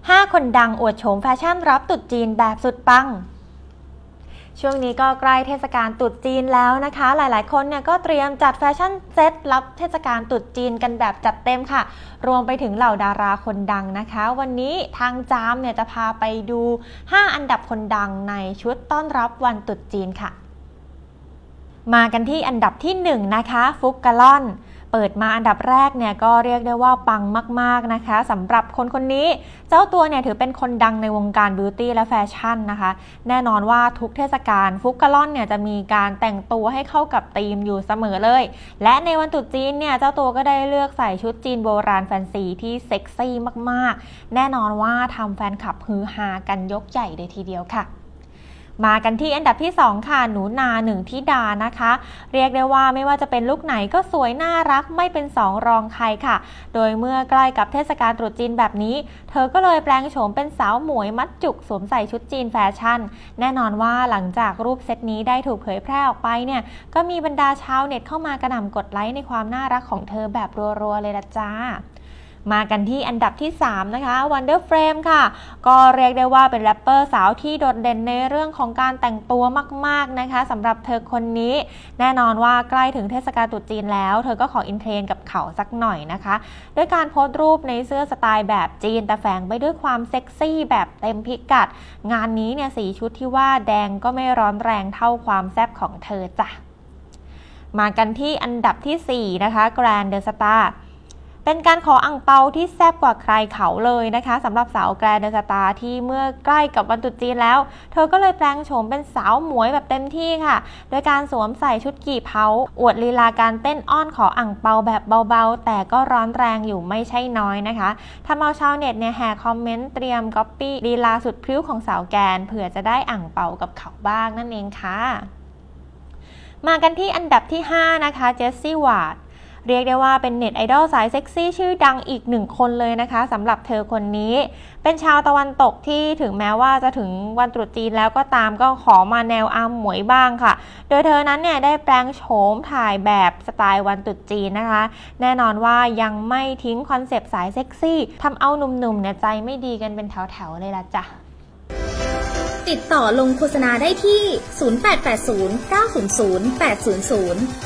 5 คนดังอวดโฉมแฟชั่นรับตรุษจีนแบบสุดปังช่วงนี้ก็ใกล้เทศกาลตรุษจีนแล้วนะคะหลายๆคนเนี่ยก็เตรียมจัดแฟชั่นเซตรับเทศกาลตรุษจีนกันแบบจัดเต็มค่ะรวมไปถึงเหล่าดาราคนดังนะคะวันนี้ทางจามเนี่ยจะพาไปดู5 อันดับคนดังในชุดต้อนรับวันตรุษจีนค่ะมากันที่อันดับที่1นะคะฟุกกะล่อนเปิดมาอันดับแรกเนี่ยก็เรียกได้ว่าปังมากๆนะคะสำหรับคนนี้เจ้าตัวเนี่ยถือเป็นคนดังในวงการบิวตี้และแฟชั่นนะคะแน่นอนว่าทุกเทศกาลฟุกกะล่อนเนี่ยจะมีการแต่งตัวให้เข้ากับธีมอยู่เสมอเลยและในวันตรุษจีนเนี่ยเจ้าตัวก็ได้เลือกใส่ชุดจีนโบราณแฟนซีที่เซ็กซี่มากๆแน่นอนว่าทำแฟนคลับฮือฮากันยกใหญ่เลยทีเดียวค่ะมากันที่อันดับที่2ค่ะหนูนาหนึ่งธิดานะคะเรียกได้ว่าไม่ว่าจะเป็นลุคไหนก็สวยน่ารักไม่เป็น2 รองใครค่ะโดยเมื่อใกล้กับเทศกาลตรุษจีนแบบนี้เธอก็เลยแปลงโฉมเป็นสาวหมวยมัดจุกสวมใส่ชุดจีนแฟชั่นแน่นอนว่าหลังจากรูปเซตนี้ได้ถูกเผยแพร่ออกไปเนี่ยก็มีบรรดาชาวเน็ตเข้ามากระหน่ำกดไลค์ในความน่ารักของเธอแบบรัวๆเลยละจ้ามากันที่อันดับที่3นะคะ Wonder Frame ค่ะก็เรียกได้ว่าเป็นแรปเปอร์สาวที่โดดเด่นในเรื่องของการแต่งตัวมากๆนะคะสำหรับเธอคนนี้แน่นอนว่าใกล้ถึงเทศกาลตรุษจีนแล้วเธอก็ขออินเทรนกับเขาสักหน่อยนะคะด้วยการโพสต์รูปในเสื้อสไตล์แบบจีนแต่แฝงไปด้วยความเซ็กซี่แบบเต็มพิกัดงานนี้เนี่ยสีชุดที่ว่าแดงก็ไม่ร้อนแรงเท่าความแซ่บของเธอจ้ะมากันที่อันดับที่4นะคะ Grand The Starเป็นการขออั่งเปาที่แซ่บกว่าใครเขาเลยนะคะสำหรับสาวแกรนด์เดอะสตาร์ที่เมื่อใกล้กับวันตรุษจีนแล้วเธอก็เลยแปลงโฉมเป็นสาวหมวยแบบเต็มที่ค่ะโดยการสวมใส่ชุดกี่เผาอวดลีลาการเต้นอ้อนขออั่งเปาแบบเบาๆแต่ก็ร้อนแรงอยู่ไม่ใช่น้อยนะคะทำเอาชาวเน็ตเนี่ยแห่คอมเมนต์เตรียมก๊อปปี้ลีลาสุดพริ้วของสาวแกรนเผื่อจะได้อั่งเปากับเขาบ้างนั่นเองค่ะมากันที่อันดับที่5นะคะเจสซี่วาร์ดเรียกได้ว่าเป็นเน็ตไอดอลสายเซ็กซี่ชื่อดังอีก1 คนเลยนะคะสำหรับเธอคนนี้เป็นชาวตะวันตกที่ถึงแม้ว่าจะถึงวันตรุษจีนแล้วก็ตามก็ขอมาแนวอาหมวยบ้างค่ะโดยเธอนั้นเนี่ยได้แปลงโฉมถ่ายแบบสไตล์วันตรุษจีนนะคะแน่นอนว่ายังไม่ทิ้งคอนเซปต์สายเซ็กซี่ทำเอาหนุ่มๆเนี่ยใจไม่ดีกันเป็นแถวๆเลยล่ะจ้ะติดต่อลงโฆษณาได้ที่ 0880 900 800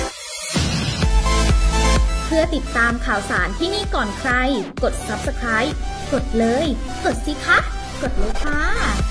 เพื่อติดตามข่าวสารที่นี่ก่อนใครกด Subscribe กดเลยกดสิคะกดเลยค่ะ